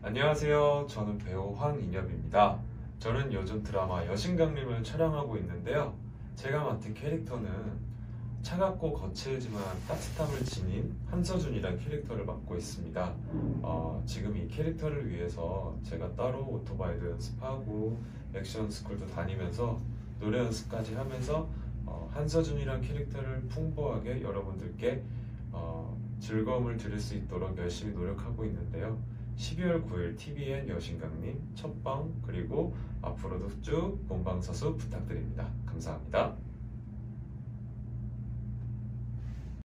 안녕하세요. 저는 배우 황인엽입니다. 저는 요즘 드라마 여신강림을 촬영하고 있는데요. 제가 맡은 캐릭터는 차갑고 거칠지만 따뜻함을 지닌 한서준이라는 캐릭터를 맡고 있습니다. 지금 이 캐릭터를 위해서 제가 따로 오토바이도 연습하고 액션 스쿨도 다니면서 노래 연습까지 하면서 한서준이라는 캐릭터를 풍부하게 여러분들께 즐거움을 드릴 수 있도록 열심히 노력하고 있는데요. 12월 9일 TVN 여신강림 첫방 그리고 앞으로도 쭉 본방사수 부탁드립니다. 감사합니다.